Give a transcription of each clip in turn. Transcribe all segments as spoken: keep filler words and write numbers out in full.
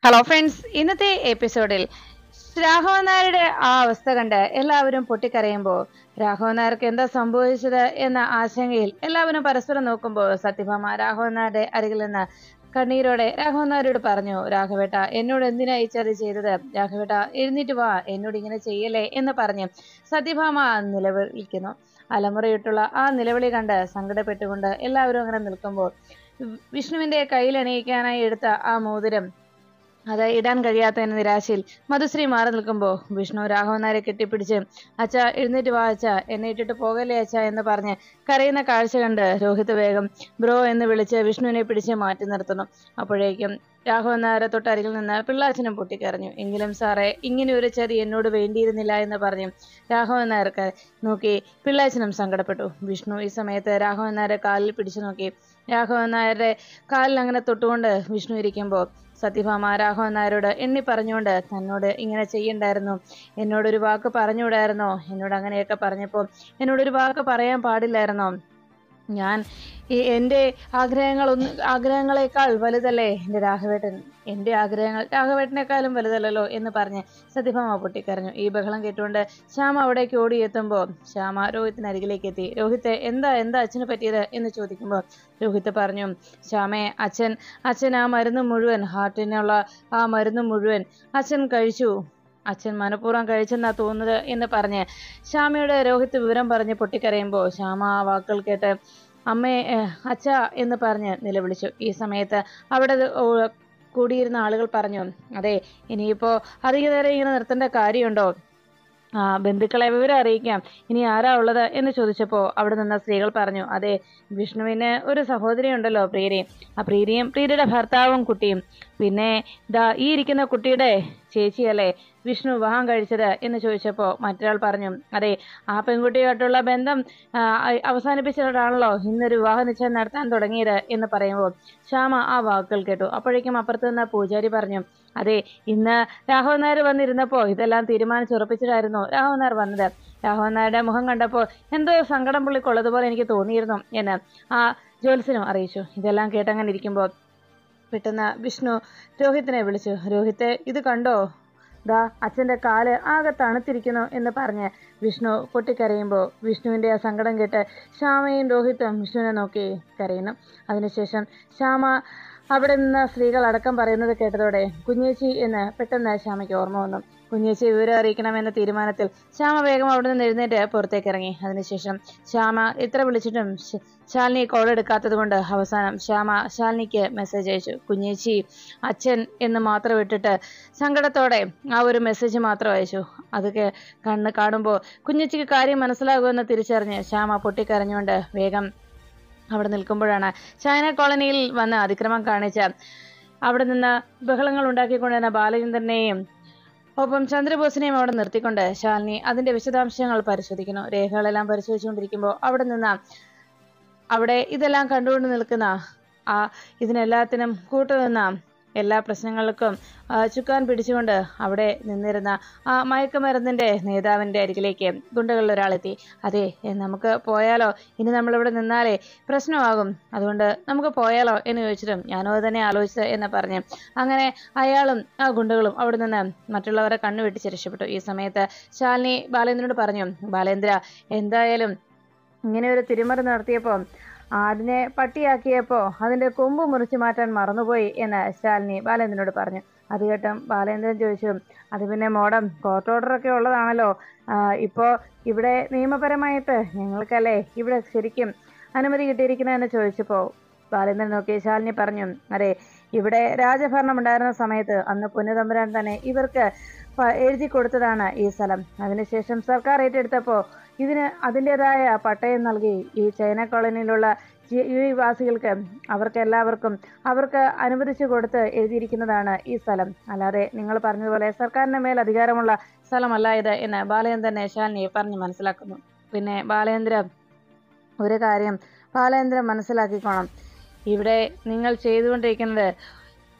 Hello friends, ഇന്നത്തെ എപ്പിസോഡിൽ രാഘവൻ നായരുടെ ആ അവസ്ഥ കണ്ട് എല്ലാവരും പൊട്ടിക്കരയുമ്പോൾ രാഘവൻ നായർക്ക് എന്താ സംഭവിച്ചത് എന്ന ആശങ്കയിൽ എല്ലാവരും പരസ്പരം നോക്കുമ്പോൾ സത്യഭാമ രാഘവൻ നായരുടെ അരികിൽ നിന്ന് കണ്ണീരോടെ രാഘവൻ നായരോട് പറഞ്ഞു, രാഘവേട്ട എന്നോട് എന്തിനാ ഈ ചതി ചെയ്തത്? രാഘവേട്ട എഴുന്നേറ്റ് വാ, എന്നോട് ഇങ്ങനെ ചെയ്യല്ലേ എന്ന് പറഞ്ഞ് സത്യഭാമ നിലവിളിക്കുന്നു. അലമുറയിട്ടുള്ള ആ നിലവിളി കണ്ട് സങ്കടപ്പെട്ടുകൊണ്ട് എല്ലാവരും അങ്ങനെ നിൽക്കുമ്പോൾ വിഷ്ണുവിന്റെ കയ്യിൽ അണിയിക്കാനായി എടുത്ത ആ മോതിരം അത് ഇടാൻ കഴിയാത്തതിന് നിരാശയിൽ മധുശ്രീ മാറി നിൽക്കുമ്പോൾ വിഷ്ണു രാഘവൻ നായരെ കെട്ടിപ്പിടിച്ച്, അച്ഛ എഴുന്നേറ്റ് വാ അച്ഛ, എന്നെ ഇട്ടിട്ട് പോകല്ലേ അച്ഛ എന്ന് പറഞ്ഞ് കരയുന്ന കാഴ്ച കണ്ട് രോഹിത് വേഗം ബ്രോ എന്ന് വിളിച്ച് വിഷ്ണുവിനെ പിടിച്ച് മാറ്റി നിർത്തുന്നു. അപ്പോഴേക്കും രാഘവൻ നായരെ തൊട്ടരികിൽ നിന്ന് പിള്ളാച്ചനും പൊട്ടിക്കരഞ്ഞു. എങ്കിലും സാറേ, ഇങ്ങനെ ഒരു ചതി എന്നോട് വേണ്ടിയിരുന്നില്ല എന്ന് പറഞ്ഞു രാഘവൻ നായർക്ക് നോക്കി പിള്ളാച്ചനും സങ്കടപ്പെട്ടു. വിഷ്ണു ഈ സമയത്ത് രാഘവൻ നായരെ കാലിൽ പിടിച്ചു നോക്കി. രാഘവൻ നായരുടെ കാലിൽ അങ്ങനെ തൊട്ടുകൊണ്ട് വിഷ്ണു ഇരിക്കുമ്പോൾ സത്യഭാമ രാഘവൻ നായരോട് എണ്ണി പറഞ്ഞുകൊണ്ട്, തന്നോട് ഇങ്ങനെ ചെയ്യണ്ടായിരുന്നു, എന്നോടൊരു വാക്ക് പറഞ്ഞുകൂടായിരുന്നോ? എന്നോട് അങ്ങനെയൊക്കെ പറഞ്ഞപ്പോൾ എന്നോടൊരു വാക്ക് പറയാൻ പാടില്ലായിരുന്നോ? ഞാൻ ഈ എൻ്റെ ആഗ്രഹങ്ങളൊന്നും ആഗ്രഹങ്ങളെക്കാൾ വലുതല്ലേ എൻ്റെ രാഘവേട്ടൻ? എൻ്റെ ആഗ്രഹങ്ങൾ രാഘവേട്ടനേക്കാളും വലുതല്ലല്ലോ എന്ന് പറഞ്ഞ് സത്യഭാമ പൊട്ടിക്കരഞ്ഞു. ഈ ബഹളം കേട്ടുകൊണ്ട് ശ്യാമ അവിടേക്ക് ഓടിയെത്തുമ്പോൾ ശ്യാമ രോഹിത്തിന് അരികിലേക്ക് എത്തി. രോഹിത്തെ, എന്താ എന്താ അച്ഛന് പറ്റിയത് എന്ന് ചോദിക്കുമ്പോൾ രോഹിത്ത് പറഞ്ഞു, ശ്യാമേ, അച്ഛൻ അച്ഛൻ ആ മരുന്ന് മുഴുവൻ, ഹാർട്ടിനുള്ള ആ മരുന്ന് മുഴുവൻ അച്ഛൻ കഴിച്ചു. അച്ഛൻ മനഃപൂർവ്വം കഴിച്ചെന്നാ തോന്നുന്നത് എന്ന് പറഞ്ഞ് ശ്യാമയുടെ രോഹിത്ത് വിവരം പറഞ്ഞ് പൊട്ടിക്കരയുമ്പോൾ ശ്യാമ ആ വാക്കുകൾ കേട്ട് അമ്മേ അച്ഛ എന്ന് പറഞ്ഞ് നിലവിളിച്ചു. ഈ സമയത്ത് അവിടെ കൂടിയിരുന്ന ആളുകൾ പറഞ്ഞു, അതെ, ഇനിയിപ്പോ അധിക നേരം ഇങ്ങനെ നിർത്തേണ്ട കാര്യമുണ്ടോ? ആ ബന്ധുക്കളെ വിവരം അറിയിക്കാം, ഇനി ആരാ ഉള്ളത് എന്ന് ചോദിച്ചപ്പോൾ അവിടെ നിന്ന സ്ത്രീകൾ പറഞ്ഞു, അതെ, വിഷ്ണുവിന് ഒരു സഹോദരി ഉണ്ടല്ലോ, പ്രീതി. ആ പ്രീതിയും പ്രീതിയുടെ ഭർത്താവും കുട്ടിയും, പിന്നെ ദാ ഈ ഇരിക്കുന്ന കുട്ടിയുടെ ചേച്ചിയല്ലേ വിഷ്ണു വിവാഹം കഴിച്ചത് എന്ന് ചോദിച്ചപ്പോൾ മറ്റൊരാൾ പറഞ്ഞു, അതെ, ആ പെൺകുട്ടിയായിട്ടുള്ള ബന്ധം അവസാനിപ്പിച്ചിട്ടാണല്ലോ ഇന്നൊരു വിവാഹ നിശ്ചയം നടത്താൻ തുടങ്ങിയത് എന്ന് പറയുമ്പോൾ ശ്യാമ ആ വാക്കുകൾ കേട്ടു. അപ്പോഴേക്കും അപ്പുറത്ത് നിന്ന് പൂജാരി പറഞ്ഞു, അതെ, ഇന്ന് രാഘവൻ നായർ വന്നിരുന്നപ്പോൾ ഇതെല്ലാം തീരുമാനിച്ചുറപ്പിച്ചിട്ടായിരുന്നു രാഘവൻ നായർ വന്നത്. രാഘവൻ നായരുടെ മുഖം കണ്ടപ്പോൾ എന്തോ സങ്കടം പുള്ളിക്കൊള്ളതുപോലെ എനിക്ക് തോന്നിയിരുന്നു എന്ന് ആ ജ്യോത്സ്യനും അറിയിച്ചു. ഇതെല്ലാം കേട്ടങ്ങനെ ഇരിക്കുമ്പോൾ പെട്ടെന്ന് വിഷ്ണു രോഹിത്തിനെ വിളിച്ചു. രോഹിത്തെ, ഇത് കണ്ടോ? ദാ അച്ഛൻ്റെ കാല് ആകെ തണുത്തിരിക്കുന്നു എന്ന് പറഞ്ഞ് വിഷ്ണു പൊട്ടിക്കരയുമ്പോൾ വിഷ്ണുവിൻ്റെ ആ സങ്കടം കേട്ട് ശ്യാമയും രോഹിത്തും വിഷ്ണുവിനെ നോക്കി കരയുന്നു. അതിനുശേഷം ശ്യാമ അവിടെ നിന്ന് സ്ത്രീകൾ അടക്കം പറയുന്നത് കേട്ടതോടെ കുഞ്ഞേച്ചി എന്ന് പെട്ടെന്ന് ശ്യാമയ്ക്ക് ഓർമ്മ വന്നു. കുഞ്ഞേച്ചി വിവരം അറിയിക്കണമെന്ന തീരുമാനത്തിൽ ശ്യാമ വേഗം അവിടെ നിന്ന് എഴുന്നേറ്റ് പുറത്തേക്ക് ഇറങ്ങി. അതിനുശേഷം ശ്യാമ ഇത്ര വിളിച്ചിട്ടും ശാലിനി കോൾ എടുക്കാത്തത് കൊണ്ട് അവസാനം ശ്യാമ ശാലിനിക്ക് മെസ്സേജ് അയച്ചു. കുഞ്ഞേച്ചി അച്ഛൻ എന്ന് മാത്രം ഇട്ടിട്ട് സങ്കടത്തോടെ ആ ഒരു മെസ്സേജ് മാത്രം അയച്ചു. അതൊക്കെ കണ്ണ് കാണുമ്പോൾ കുഞ്ഞേച്ചിക്ക് കാര്യം മനസ്സിലാകുമെന്ന് തിരിച്ചറിഞ്ഞ് ശ്യാമ പൊട്ടിക്കരഞ്ഞുകൊണ്ട് വേഗം അവിടെ നിൽക്കുമ്പോഴാണ് ചൈന കോളനിയിൽ വന്ന് അതിക്രമം കാണിച്ച അവിടെ നിന്ന് ബഹളങ്ങൾ ഉണ്ടാക്കിക്കൊണ്ടിരുന്ന ബാലചന്ദ്രനെയും ഒപ്പം ചന്ദ്രബോസിനെയും അവിടെ നിർത്തിക്കൊണ്ട് ശാലിനി അതിന്റെ വിശദാംശങ്ങൾ പരിശോധിക്കുന്നു. രേഖകളെല്ലാം പരിശോധിച്ചുകൊണ്ടിരിക്കുമ്പോൾ അവിടെ നിന്ന് അവിടെ ഇതെല്ലാം കണ്ടുകൊണ്ട് നിൽക്കുന്ന ആ ഇതിനെല്ലാത്തിനും കൂട്ടുനിന്ന എല്ലാ പ്രശ്നങ്ങൾക്കും ചുക്കാൻ പിടിച്ചുകൊണ്ട് അവിടെ നിന്നിരുന്ന ആ മയക്കുമരുന്നിന്റെ നേതാവിന്റെ അരികിലേക്ക് ഗുണ്ടകളിൽ ഒരാളെത്തി. അതെ, നമുക്ക് പോയാലോ? ഇനി നമ്മളിവിടെ നിന്നാലേ പ്രശ്നമാകും, അതുകൊണ്ട് നമുക്ക് പോയാലോ എന്ന് ചോദിച്ചിട്ടും ഞാനോ തന്നെ ആലോചിച്ചത് എന്ന് പറഞ്ഞ് അങ്ങനെ അയാളും ആ ഗുണ്ടകളും അവിടെ നിന്ന് മറ്റുള്ളവരെ കണ്ണുവെട്ടിച്ച് രക്ഷപ്പെട്ടു. ഈ സമയത്ത് ശാലിനി ബാലേന്ദ്രനോട് പറഞ്ഞു, ബാലേന്ദ്ര, എന്തായാലും ഇങ്ങനെ ഒരു തിരിമറി നടത്തിയപ്പോൾ ആടിനെ പട്ടിയാക്കിയപ്പോൾ അതിന്റെ കൊമ്പ് മുറിച്ചു മാറ്റാൻ മറന്നുപോയി എന്ന് ശാലിനി ബാലേന്ദ്രനോട് പറഞ്ഞു. അത് കേട്ടും ബാലേന്ദ്രൻ ചോദിച്ചു, അത് പിന്നെ മോഡം കോർട്ട് ഓർഡറൊക്കെ ഉള്ളതാണല്ലോ, ഇപ്പോൾ ഇവിടെ നിയമപരമായിട്ട് ഞങ്ങൾക്കല്ലേ ഇവിടെ ശരിക്കും അനുമതി കിട്ടിയിരിക്കുന്നതെന്ന് ചോദിച്ചപ്പോൾ ബാലേന്ദ്രൻ നോക്കി ശാലിനി പറഞ്ഞു, അതെ, ഇവിടെ രാജഭരണം ഉണ്ടായിരുന്ന സമയത്ത് അന്ന് പൊന്നുതമ്പുരാൻ തന്നെ ഇവർക്ക് എഴുതി കൊടുത്തതാണ് ഈ സ്ഥലം. അതിനുശേഷം സർക്കാർ ഏറ്റെടുത്തപ്പോൾ ഇതിന് അതിൻ്റെതായ പട്ടയം നൽകി ഈ ചൈന കോളനിയിലുള്ള ഈ വാസികൾക്ക് അവർക്ക് എല്ലാവർക്കും അവർക്ക് അനുവദിച്ചു കൊടുത്ത് എഴുതിയിരിക്കുന്നതാണ് ഈ സ്ഥലം. അല്ലാതെ നിങ്ങൾ പറഞ്ഞതുപോലെ സർക്കാരിന്റെ മേൽ അധികാരമുള്ള സ്ഥലമല്ല ഇത് എന്ന് ബാലചന്ദ്രനെ ശാലിനി പറഞ്ഞ് മനസ്സിലാക്കുന്നു. പിന്നെ ബാലചന്ദ്ര ഒരു കാര്യം ബാലചന്ദ്രൻ മനസ്സിലാക്കിക്കോണം, ഇവിടെ നിങ്ങൾ ചെയ്തുകൊണ്ടിരിക്കുന്നത്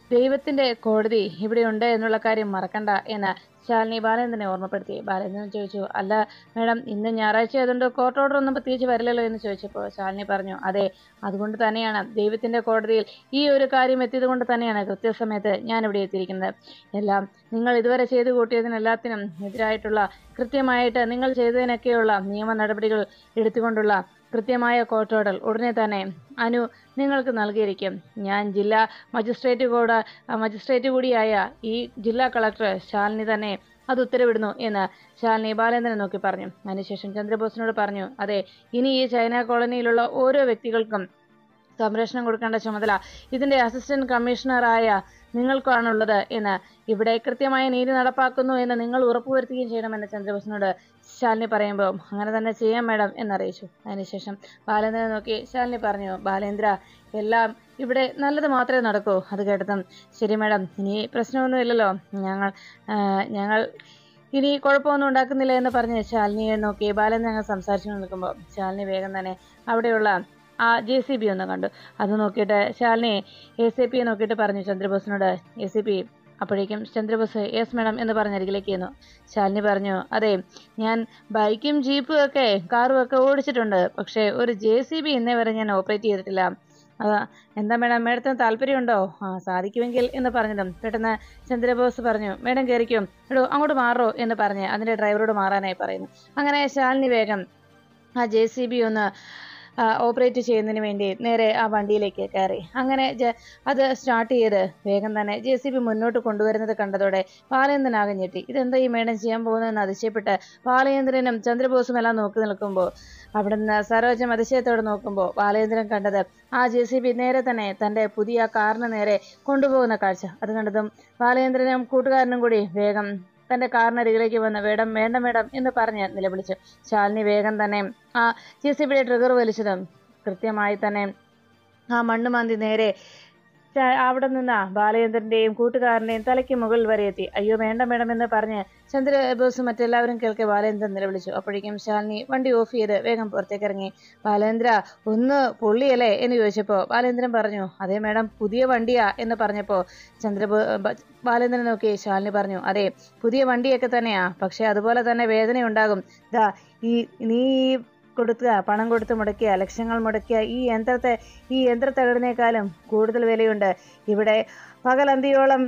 ദൈവത്തിന്റെ കോടതി ഇവിടെയുണ്ട് എന്നുള്ള കാര്യം മറക്കണ്ട എന്ന് ശാലിനി ബാലേന്ദ്രനെ ഓർമ്മപ്പെടുത്തി. ബാലേന്ദ്രൻ ചോദിച്ചു, അല്ല മേഡം, ഇന്ന് ഞായറാഴ്ച ആയതുകൊണ്ട് കോർട്ട് ഓർഡർ ഒന്നും പ്രത്യേകിച്ച് വരില്ലല്ലോ എന്ന് ചോദിച്ചപ്പോൾ ശാലിനി പറഞ്ഞു, അതെ, അതുകൊണ്ട് തന്നെയാണ് ദൈവത്തിന്റെ കോടതിയിൽ ഈ ഒരു കാര്യം എത്തിയത് കൊണ്ട് തന്നെയാണ് കൃത്യസമയത്ത് ഞാൻ ഇവിടെ എത്തിയിരിക്കുന്നത്. എല്ലാം നിങ്ങൾ ഇതുവരെ ചെയ്തു കൂട്ടിയതിനെല്ലാത്തിനും എതിരായിട്ടുള്ള കൃത്യമായിട്ട് നിങ്ങൾ ചെയ്തതിനൊക്കെയുള്ള നിയമ നടപടികൾ എടുത്തുകൊണ്ടുള്ള കൃത്യമായ കോർട്ട് ഓർഡർ ഉടനെ തന്നെ അനു നിങ്ങൾക്ക് നൽകിയിരിക്കും. ഞാൻ ജില്ലാ മജിസ്ട്രേറ്റ് കൂടെ മജിസ്ട്രേറ്റ് കൂടിയായ ഈ ജില്ലാ കളക്ടർ ശാലിനി തന്നെ അത് ഉത്തരവിടുന്നു എന്ന് ശാലിനി ബാലേന്ദ്രനെ നോക്കി പറഞ്ഞു. അതിനുശേഷം ചന്ദ്രബോസിനോട് പറഞ്ഞു, അതെ, ഇനി ഈ ചൈന കോളനിയിലുള്ള ഓരോ വ്യക്തികൾക്കും സംരക്ഷണം കൊടുക്കേണ്ട ചുമതല ഇതിന്റെ അസിസ്റ്റന്റ് കമ്മീഷണറായ നിങ്ങൾക്കാണുള്ളത് എന്ന്, ഇവിടെ കൃത്യമായ നീതി നടപ്പാക്കുന്നു എന്ന് നിങ്ങൾ ഉറപ്പുവരുത്തുകയും ചെയ്യണമെന്ന് ചന്ദ്രബോസിനോട് ശാലിനി പറയുമ്പോൾ അങ്ങനെ തന്നെ ചെയ്യാം മേഡം എന്നറിയിച്ചു. അതിനുശേഷം ബാലേന്ദ്രനെ നോക്കി ശാലിനി പറഞ്ഞു, ബാലേന്ദ്ര, എല്ലാം ഇവിടെ നല്ലത് മാത്രമേ നടക്കൂ. അത് കേട്ടതും ശരി മേഡം, ഇനി പ്രശ്നമൊന്നുമില്ലല്ലോ, ഞങ്ങൾ ഞങ്ങൾ ഇനി കുഴപ്പമൊന്നും ഉണ്ടാക്കുന്നില്ല എന്ന് പറഞ്ഞ് ശാലിനിയെ നോക്കി ബാലേന്ദ്രൻ ഞങ്ങൾ സംസാരിച്ചു നിൽക്കുമ്പോൾ ശാലിനി വേഗം തന്നെ അവിടെയുള്ള ആ ജെ സി ബി ഒന്ന് കണ്ടു. അത് നോക്കിയിട്ട് ശാലിനി എ സി പിയെ നോക്കിയിട്ട് പറഞ്ഞു ചന്ദ്രബോസിനോട്, എ സി പി. അപ്പോഴേക്കും ചന്ദ്രബോസ് യെസ് മേഡം എന്ന് പറഞ്ഞ് അരികിലേക്ക് ചെന്നു. ശാലിനി പറഞ്ഞു, അതെ, ഞാൻ ബൈക്കും ജീപ്പും ഒക്കെ കാറും ഒക്കെ ഓടിച്ചിട്ടുണ്ട്, പക്ഷേ ഒരു ജെ സി ബി ഇന്നേ വരെ ഞാൻ ഓപ്പറേറ്റ് ചെയ്തിട്ടില്ല. അതാ എന്താ മേഡം, മേഡത്തിന് താല്പര്യമുണ്ടോ? ആ സാധിക്കുമെങ്കിൽ എന്ന് പറഞ്ഞതും പെട്ടെന്ന് ചന്ദ്രബോസ് പറഞ്ഞു, മേഡം കയറിക്കും, എടോ അങ്ങോട്ട് മാറോ എന്ന് പറഞ്ഞ് അതിന്റെ ഡ്രൈവറോട് മാറാനായി പറയുന്നു. അങ്ങനെ ശാലിനി വേഗം ആ ജെ സി ബി ഒന്ന് ഓപ്പറേറ്റ് ചെയ്യുന്നതിന് വേണ്ടി നേരെ ആ വണ്ടിയിലേക്ക് കയറി. അങ്ങനെ അത് സ്റ്റാർട്ട് ചെയ്ത് വേഗം തന്നെ ജെ സി ബി മുന്നോട്ട് കൊണ്ടുവരുന്നത് കണ്ടതോടെ ബാലേന്ദ്രൻ ആകെ ഞെട്ടി. ഇതെന്താ ഈ മേഡം ചെയ്യാൻ പോകുന്നതെന്ന് അതിശയപ്പെട്ട് ബാലേന്ദ്രനും ചന്ദ്രബോസും എല്ലാം നോക്കി നിൽക്കുമ്പോൾ അവിടുന്ന് സരോജം അതിശയത്തോടെ നോക്കുമ്പോൾ ബാലേന്ദ്രൻ കണ്ടത് ആ ജെ സി ബി നേരെ തന്നെ തന്റെ പുതിയ കാറിന് നേരെ കൊണ്ടുപോകുന്ന കാഴ്ച. അത് കണ്ടതും ബാലേന്ദ്രനും കൂട്ടുകാരനും കൂടി വേഗം തന്റെ കാറിനരികിലേക്ക് വന്ന് വേടം വേണ്ട മേഡം എന്ന് പറഞ്ഞ് നിലവിളിച്ചു. ശാലിനി വേഗം തന്നെ ആ ജെ സി ബിയുടെ ട്രിഗർ വലിച്ചതും കൃത്യമായി തന്നെ ആ മണ്ണ് മാന്തി നേരെ അവിടെ നിന്ന് ബാലചന്ദ്രന്റെയും കൂട്ടുകാരന്റെയും തലയ്ക്ക് മുകളിൽ വരെ എത്തി. അയ്യോ വേണ്ട മേഡം എന്ന് പറഞ്ഞ് ചന്ദ്രബോസും മറ്റെല്ലാവരും കേൾക്കെ ബാലേന്ദ്രൻ നിലവിളിച്ചു. അപ്പോഴേക്കും ശാലിനി വണ്ടി ഓഫ് ചെയ്ത് വേഗം പുറത്തേക്ക് ഇറങ്ങി. ബാലേന്ദ്ര, ഒന്ന് പൊള്ളിയല്ലേ എന്ന് ചോദിച്ചപ്പോ ബാലേന്ദ്രൻ പറഞ്ഞു, അതേ മേഡം, പുതിയ വണ്ടിയാ എന്ന് പറഞ്ഞപ്പോ ചന്ദ്രബോ ബാലേന്ദ്രൻ നോക്കി ശാലിനി പറഞ്ഞു, അതെ, പുതിയ വണ്ടിയൊക്കെ തന്നെയാ, പക്ഷെ അതുപോലെ തന്നെ വേദനയുണ്ടാകും. ദാ ഈ നീ ഈ കൊടുക്കുക പണം കൊടുത്ത് മുടക്കിയ ലക്ഷങ്ങൾ മുടക്കിയ ഈ യന്ത്രത്തെ ഈ യന്ത്രത്തകടിനേക്കാളും കൂടുതൽ വിലയുണ്ട്. ഇവിടെ പകലന്തിയോളം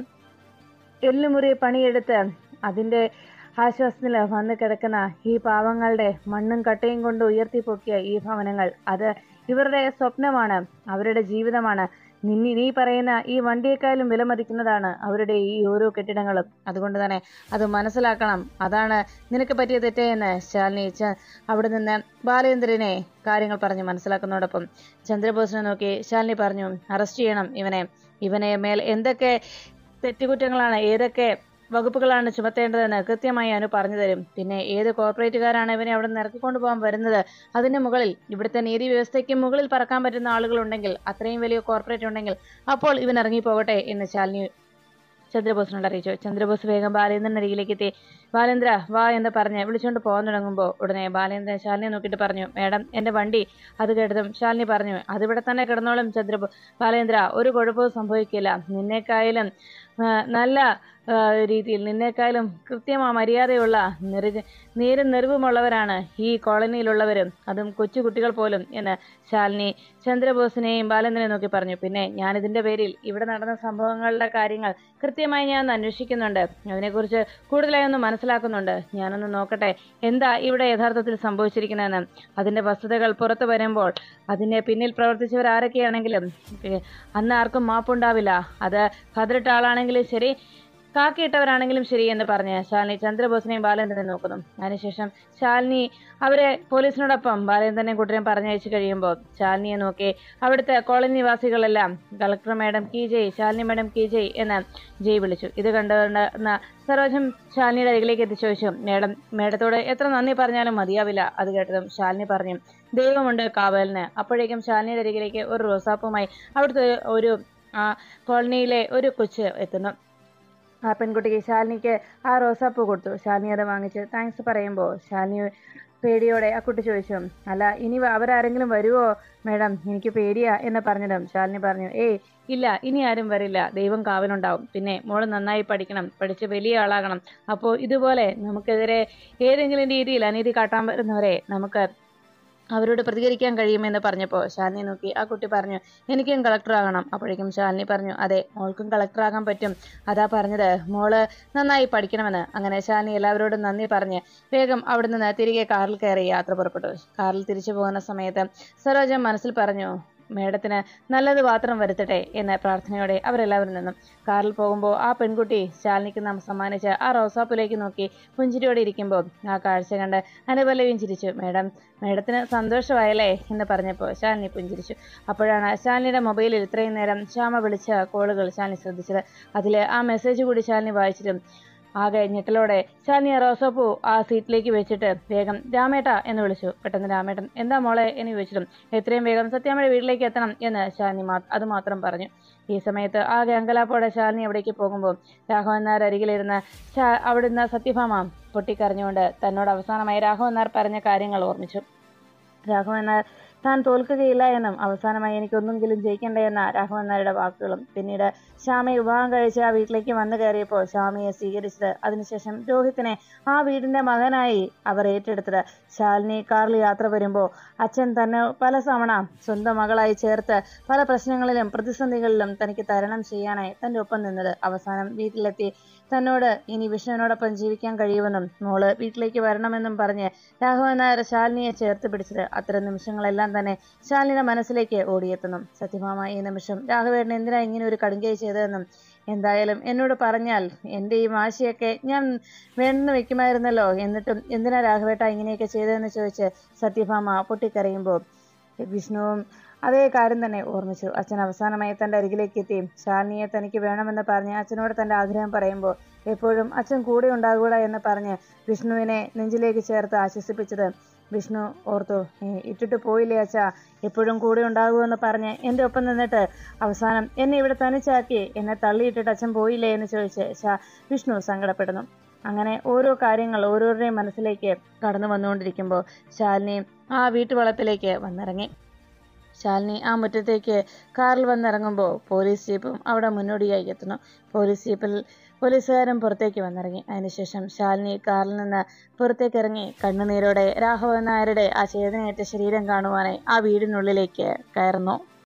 എല്ലുമുറി പണിയെടുത്ത് അതിന്റെ ആശ്വാസത്തിൽ വന്ന് കിടക്കുന്ന ഈ പാവങ്ങളുടെ മണ്ണും കട്ടയും കൊണ്ട് ഉയർത്തിപ്പൊക്കിയ ഈ ഭവനങ്ങൾ, അത് ഇവരുടെ സ്വപ്നമാണ്, അവരുടെ ജീവിതമാണ്. നിന്നി നീ പറയുന്ന ഈ വണ്ടിയേക്കാളും വിലമതിക്കുന്നതാണ് അവരുടെ ഈ ഓരോ കെട്ടിടങ്ങളും. അതുകൊണ്ട് തന്നെ അത് മനസ്സിലാക്കണം. അതാണ് നിനക്ക് പറ്റിയ തെറ്റേ എന്ന് ശാലിനി അവിടെ നിന്ന് ബാലേന്ദ്രനെ കാര്യങ്ങൾ പറഞ്ഞ് മനസ്സിലാക്കുന്നതോടൊപ്പം ചന്ദ്രബോസിനെ നോക്കി ശാലിനി പറഞ്ഞു, അറസ്റ്റ് ചെയ്യണം ഇവനെ. ഇവനെ മേൽ എന്തൊക്കെ തെറ്റുകുറ്റങ്ങളാണ്, ഏതൊക്കെ വകുപ്പുകളാണ് ചുമത്തേണ്ടതെന്ന് കൃത്യമായി അനു പറഞ്ഞു തരും. പിന്നെ ഏത് കോർപ്പറേറ്റുകാരാണ് ഇവനെ അവിടെ നിന്ന് ഇറക്കിക്കൊണ്ടു പോകാൻ വരുന്നത്, അതിന് മുകളിൽ ഇവിടുത്തെ നീതി വ്യവസ്ഥയ്ക്ക് മുകളിൽ പറക്കാൻ പറ്റുന്ന ആളുകളുണ്ടെങ്കിൽ, അത്രയും വലിയ കോർപ്പറേറ്റ് ഉണ്ടെങ്കിൽ, അപ്പോൾ ഇവൻ ഇറങ്ങിപ്പോകട്ടെ എന്ന് ശാലിനി ചന്ദ്രബോസിനോട് അറിയിച്ചു. ചന്ദ്രബോസ് വേഗം ബാലേന്ദ്രൻ അരികിലേക്ക് എത്തി. ബാലേന്ദ്ര വാ എന്ന് പറഞ്ഞ് വിളിച്ചുകൊണ്ട് പോകാൻ തുടങ്ങുമ്പോൾ ഉടനെ ബാലേന്ദ്രൻ ശാലിനിയെ നോക്കിയിട്ട് പറഞ്ഞു, മേഡം എന്റെ വണ്ടി. അത് കേട്ടതും ശാലിനി പറഞ്ഞു, അതിവിടെ തന്നെ കിടന്നോളും ചന്ദ്രബോ ബാലേന്ദ്ര, ഒരു കുഴപ്പവും സംഭവിക്കില്ല. നിന്നേക്കായാലും നല്ല രീതിയിൽ നിന്നേക്കാളും കൃത്യമാ മര്യാദയുള്ള നിറ നീരും നെറിവുമുള്ളവരാണ് ഈ കോളനിയിലുള്ളവരും, അതും കൊച്ചുകുട്ടികൾ പോലും എന്ന് ശാലിനി ചന്ദ്രബോസിനെയും ബാലേന്ദ്രനെയും നോക്കി പറഞ്ഞു. പിന്നെ ഞാനിതിന്റെ പേരിൽ ഇവിടെ നടന്ന സംഭവങ്ങളുടെ കാര്യങ്ങൾ കൃത്യമായി ഞാൻ അന്വേഷിക്കുന്നുണ്ട്. അതിനെക്കുറിച്ച് കൂടുതലായി ഒന്ന് മനസ്സിലാക്കുന്നുണ്ട്. ഞാനൊന്ന് നോക്കട്ടെ എന്താ ഇവിടെ യഥാർത്ഥത്തിൽ സംഭവിച്ചിരിക്കുന്നതെന്ന്. അതിന്റെ വസ്തുതകൾ പുറത്തു വരുമ്പോൾ അതിന് പിന്നിൽ പ്രവർത്തിച്ചവർ ആരൊക്കെയാണെങ്കിലും അന്ന് ആർക്കും മാപ്പുണ്ടാവില്ല. അത് പതിനെട്ട് ആളാണെങ്കിലും ശരി, കാക്കിയിട്ടവരാണെങ്കിലും ശരി എന്ന് പറഞ്ഞ് ശാലിനി ചന്ദ്രബോസിനെയും ബാലേന്ദ്രനെ നോക്കുന്നു. അതിനുശേഷം ശാലിനി അവരെ പോലീസിനോടൊപ്പം ബാലേന്ദ്രനെയും കൂട്ടരെയും പറഞ്ഞയച്ചു കഴിയുമ്പോൾ ശാലിനിയെ നോക്കി അവിടുത്തെ കോളനി നിവാസികളെല്ലാം കളക്ടർ മേഡം കീ ജയ്, ശാലിനി മേഡം കീ ജയ് എന്ന് ജയ് വിളിച്ചു. ഇത് കണ്ടുകൊണ്ട സരോജം ശാലിനിയുടെ അരികിലേക്ക് എത്തി ചോദിച്ചു, മേഡം മേഡത്തോട് എത്ര നന്ദി പറഞ്ഞാലും മതിയാവില്ല. അത് കേട്ടതും ശാലിനി പറഞ്ഞു, ദൈവമുണ്ട് കാവലിന്. അപ്പോഴേക്കും ശാലിനിയുടെ അരികിലേക്ക് ഒരു റോസാപ്പുമായി അവിടുത്തെ ഒരു ആ കോളനിയിലെ ഒരു കൊച്ച് എത്തുന്നു. ആ പെൺകുട്ടിക്ക് ശാലിനിക്ക് ആ റോസാപ്പൂ കൊടുത്തു. ശാലിനി അത് വാങ്ങിച്ച് താങ്ക്സ് പറയുമ്പോൾ ശാലിനി പേടിയോടെ ആ കുട്ടി ചോദിച്ചു, അല്ല ഇനി വ- അവരാരെങ്കിലും വരുവോ മേഡം, എനിക്ക് പേടിയാ എന്ന് പറഞ്ഞതും ശാലിനി പറഞ്ഞു, ഏയ് ഇല്ല, ഇനി ആരും വരില്ല, ദൈവം കാവലുണ്ടാവും. പിന്നെ മോള് നന്നായി പഠിക്കണം, പഠിച്ച് വലിയ ആളാകണം. അപ്പോൾ ഇതുപോലെ നമുക്കെതിരെ ഏതെങ്കിലും രീതിയിൽ അനീതി കാട്ടാൻ വരുന്നവരെ നമുക്ക് അവരോട് പ്രതികരിക്കാൻ കഴിയുമെന്ന് പറഞ്ഞപ്പോൾ ശാലിനി നോക്കി ആ കുട്ടി പറഞ്ഞു, എനിക്കും കളക്ടർ ആകണം. അപ്പോഴേക്കും ശാലിനി പറഞ്ഞു, അതെ മോൾക്കും കളക്ടർ ആകാൻ പറ്റും, അതാ പറഞ്ഞത് മോള് നന്നായി പഠിക്കണമെന്ന്. അങ്ങനെ ശാലിനി എല്ലാവരോടും നന്ദി പറഞ്ഞ് വേഗം അവിടെ നിന്ന് തിരികെ കാറിൽ കയറി യാത്ര പുറപ്പെട്ടു. കാറിൽ തിരിച്ചു പോകുന്ന സമയത്ത് സരോജ മനസ്സിൽ പറഞ്ഞു, മേഡത്തിന് നല്ലത് മാത്രം വരുത്തട്ടെ എന്ന് പ്രാർത്ഥനയോടെ അവരെല്ലാവരും നിന്നു. കാറിൽ പോകുമ്പോൾ ആ പെൺകുട്ടി ശാലിനിക്ക് നാം സമ്മാനിച്ച ആ റോസാപ്പൂലേക്ക് നോക്കി പുഞ്ചിരിയോടെ ഇരിക്കുമ്പോൾ ആ കാഴ്ച കണ്ട് അനുപല്ലവിയും ചിരിച്ചു. മേഡം മേഡത്തിന് സന്തോഷമായല്ലേ എന്ന് പറഞ്ഞപ്പോൾ ശാലിനി പുഞ്ചിരിച്ചു. അപ്പോഴാണ് ശാലിനിയുടെ മൊബൈലിൽ ഇത്രയും നേരം ശ്യാമ വിളിച്ച കോളുകൾ ശാലിനി ശ്രദ്ധിച്ചത്. അതിൽ ആ മെസ്സേജ് കൂടി ശാലിനി വായിച്ചിട്ടും ആകെ ഞെട്ടലോടെ ശാലിനി റോസാപ്പൂ ആ സീറ്റിലേക്ക് വെച്ചിട്ട് വേഗം രാമേട്ട എന്ന് വിളിച്ചു. പെട്ടെന്ന് രാമേട്ടൻ എന്താ മോളെ എന്ന് ചോദിച്ചിട്ടും എത്രയും വേഗം സത്യാമ്മയുടെ വീട്ടിലേക്ക് എത്തണം എന്ന് ശാലിനി അത് മാത്രം പറഞ്ഞു. ഈ സമയത്ത് ആകെ അങ്കലാപ്പോടെ ശാലിനി അവിടേക്ക് പോകുമ്പോൾ രാഘവൻ നായർ അരികിലിരുന്ന് അവിടുന്ന് സത്യഭാമ പൊട്ടിക്കരഞ്ഞുകൊണ്ട് തന്നോട് അവസാനമായി രാഘവൻ നായർ പറഞ്ഞ കാര്യങ്ങൾ ഓർമ്മിച്ചു. രാഘവൻ നായർ താൻ തോൽക്കുകയില്ല എന്നും അവസാനമായി എനിക്കൊന്നെങ്കിലും ജയിക്കണ്ടേ എന്ന രാഘവൻ നായരുടെ വാക്കുകളും പിന്നീട് ശ്യാമയെ വിവാഹം കഴിച്ച് ആ വീട്ടിലേക്ക് വന്നു കയറിയപ്പോൾ ശ്യാമയെ സ്വീകരിച്ചത്, അതിനുശേഷം രോഹിത്തിനെ ആ വീടിന്റെ മകനായി അവർ ഏറ്റെടുത്തത്, ശാലിനി കാറിൽ യാത്ര വരുമ്പോൾ അച്ഛൻ തന്നെ പല തവണ സ്വന്തം മകളായി ചേർത്ത് പല പ്രശ്നങ്ങളിലും പ്രതിസന്ധികളിലും തനിക്ക് തരണം ചെയ്യാനായി തന്റെ ഒപ്പം നിന്നത്, അവസാനം വീട്ടിലെത്തി തന്നോട് ഇനി വിഷ്ണുവിനോടൊപ്പം ജീവിക്കാൻ കഴിയുമെന്നും മോള് വീട്ടിലേക്ക് വരണമെന്നും പറഞ്ഞ് രാഘവൻ നായർ ശാലിനിയെ ചേർത്ത് പിടിച്ചത്, അത്തരം നിമിഷങ്ങളെല്ലാം തന്നെ ശാലിനിയുടെ മനസ്സിലേക്ക് ഓടിയെത്തുന്നു. സത്യഭാമ ഈ നിമിഷം രാഘവേട്ടൻ എന്തിനാ ഇങ്ങനെ ഒരു കടുങ്കൈ ചെയ്തതെന്നും എന്തായാലും എന്നോട് പറഞ്ഞാൽ എൻ്റെ ഈ വാശിയൊക്കെ ഞാൻ വേണ്ടെന്ന് വെക്കുമായിരുന്നല്ലോ, എന്നിട്ടും എന്തിനാ രാഘവേട്ട ഇങ്ങനെയൊക്കെ ചെയ്തതെന്ന് ചോദിച്ച് സത്യഭാമ പൊട്ടിക്കരയുമ്പോൾ വിഷ്ണുവും അതേ കാര്യം തന്നെ ഓർമ്മിച്ചു. അച്ഛൻ അവസാനമായി തൻ്റെ അരികിലേക്ക് എത്തി ശാലിനിയെ തനിക്ക് വേണമെന്ന് പറഞ്ഞ് അച്ഛനോട് തൻ്റെ ആഗ്രഹം പറയുമ്പോൾ എപ്പോഴും അച്ഛൻ കൂടെ ഉണ്ടാകൂടാ എന്ന് പറഞ്ഞ് വിഷ്ണുവിനെ നെഞ്ചിലേക്ക് ചേർത്ത് ആശ്വസിപ്പിച്ചത് വിഷ്ണു ഓർത്തു. ഇട്ടിട്ട് പോയില്ലേ അച്ഛാ, എപ്പോഴും കൂടെ ഉണ്ടാകുമെന്ന് പറഞ്ഞ് എൻ്റെ ഒപ്പം നിന്നിട്ട് അവസാനം എന്നെ ഇവിടെ തനിച്ചാക്കി എന്നെ തള്ളിയിട്ടിട്ട് അച്ഛൻ പോയില്ലേ എന്ന് ചോദിച്ച് വിഷ്ണു സങ്കടപ്പെടുന്നു. അങ്ങനെ ഓരോ കാര്യങ്ങൾ ഓരോരുടെയും മനസ്സിലേക്ക് കടന്നു വന്നുകൊണ്ടിരിക്കുമ്പോൾ ശാലിനി ആ വീട്ടുവളപ്പിലേക്ക് വന്നിറങ്ങി. ശാലിനി ആ മുറ്റത്തേക്ക് കാറിൽ വന്നിറങ്ങുമ്പോൾ പോലീസ് ജീപ്പും അവിടെ മുന്നോടിയായി എത്തുന്നു. പോലീസ് ജീപ്പിൽ പോലീസുകാരും പുറത്തേക്ക് വന്നിറങ്ങി. അതിനുശേഷം ശാലിനി കാറിൽ നിന്ന് പുറത്തേക്ക് ഇറങ്ങി കണ്ണുനീരോടെ രാഘവൻ നായരുടെ ആ ചേതനയേറ്റ ശരീരം കാണുവാനായി ആ വീടിനുള്ളിലേക്ക് കയറുന്നു.